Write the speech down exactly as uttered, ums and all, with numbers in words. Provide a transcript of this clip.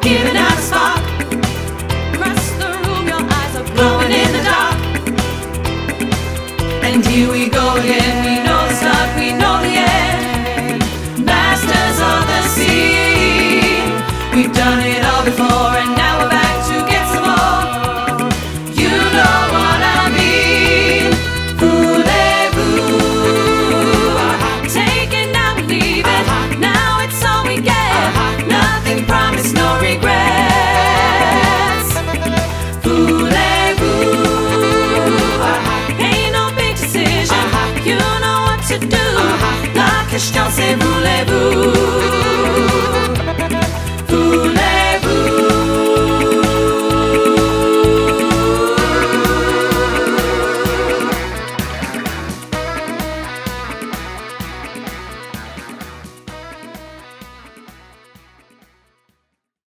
giving out a spark. Across the room, your eyes are glowing in the dark. And here we go again, we know the start, we know the end. Masters of the sea, we've done it all before, and now we're back to get some more. You know what I mean. Voulez-vous? Take it now, leave it. Now it's all we get. Nothing promised, no regrets. Voulez-vous? Ain't no big decision, you know what to do. La question c'est voulez-vous?